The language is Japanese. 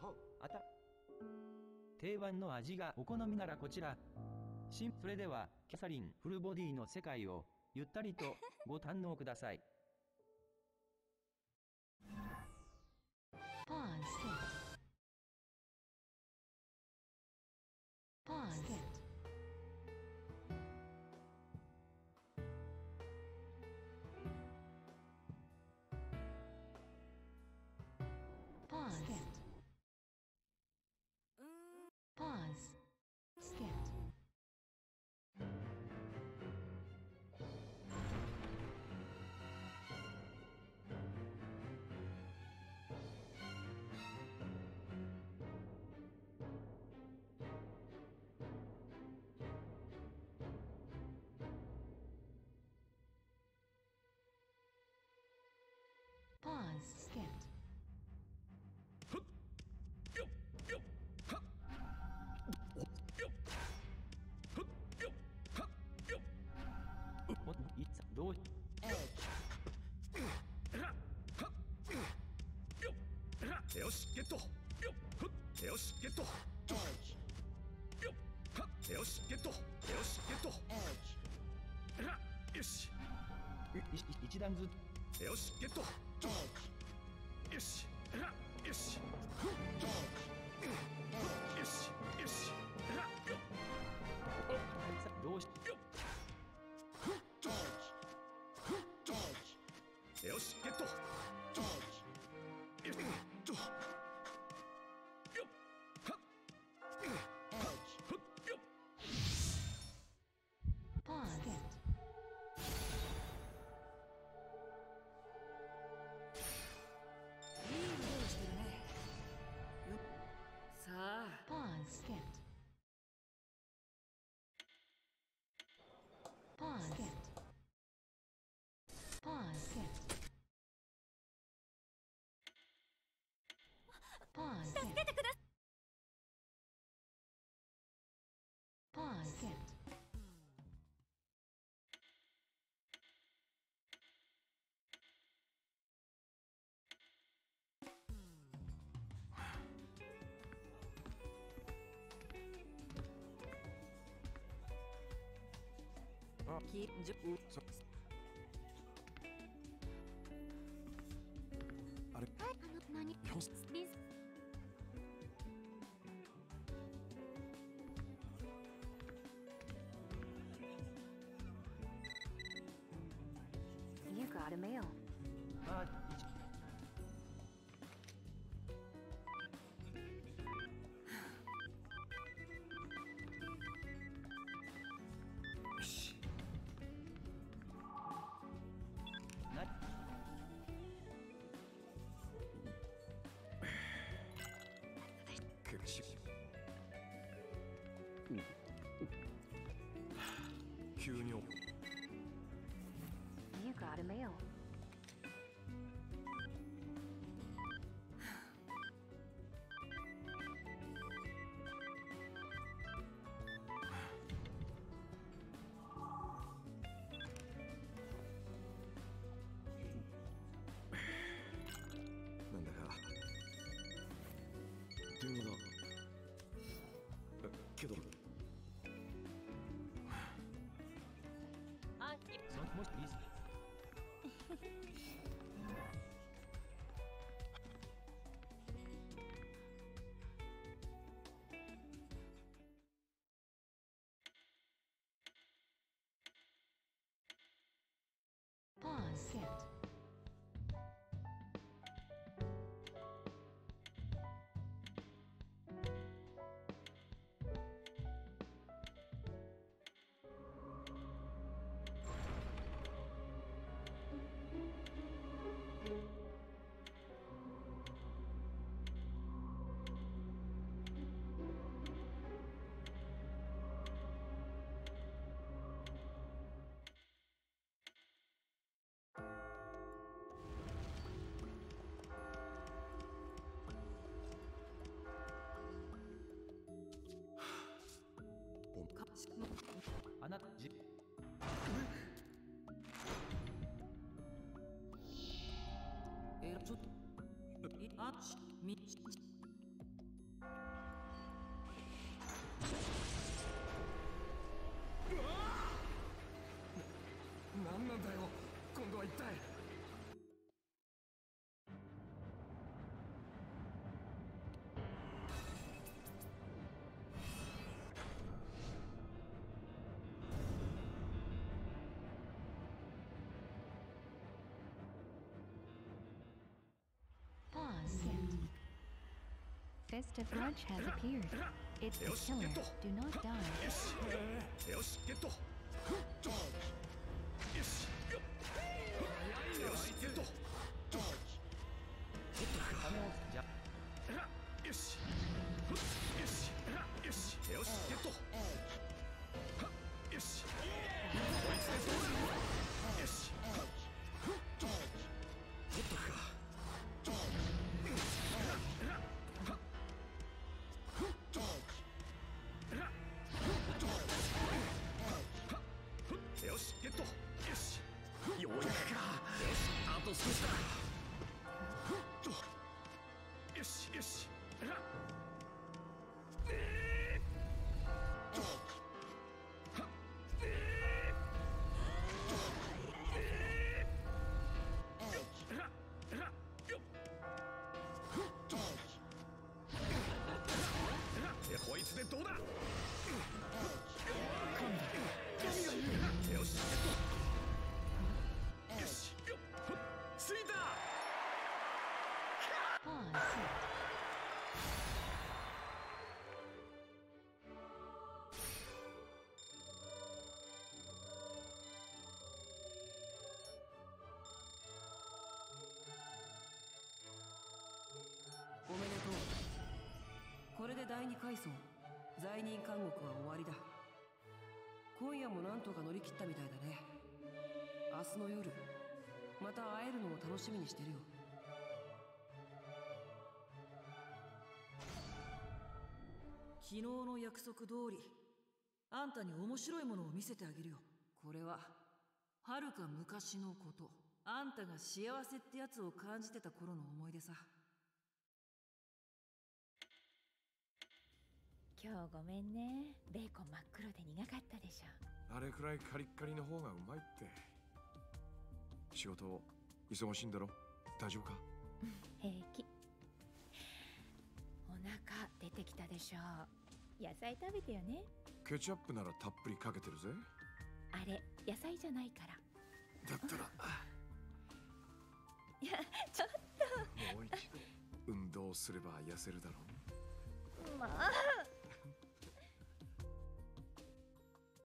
定番の味がお好みならこちら。それではキャサリンフルボディの世界をゆったりとご堪能ください。 よしゲット。よしゲット。よしゲット。よしゲット。よし一段ずつ。 よしゲット。よしよしよしよしどうしよしゲット。あれ You got a mail. 急に You got a mail. なんだか電話だ。けどもしいいですあなたじちょっとあみ Fist of Grudge has appeared. It's the killer. Do not die. よしゲットよしよしゲット金をじゃよしよしよしよしゲットよしこいつでどうだよしゲットかよしゲットよしようやくかよしあと少しだよしよしこいつでどうだよしよしよっついた Pause. おめでとう。これで第二階層罪人監獄は終わりだ。今夜もなんとか乗り切ったみたいだね。明日の夜また会えるのを楽しみにしてるよ。昨日の約束通りあんたに面白いものを見せてあげるよ。これははるか昔のこと。あんたが幸せってやつを感じてた頃の思い出さ。 今日ごめんね。ベーコン真っ黒で苦かったでしょ。 あれくらいカリッカリの方がうまいって。仕事忙しいんだろ。大丈夫か？ 平気。お腹出てきたでしょ。野菜食べてよね。 ケチャップならたっぷりかけてるぜ。 あれ野菜じゃないから。 だったらいやちょっともう一度運動すれば痩せるだろう。 まあ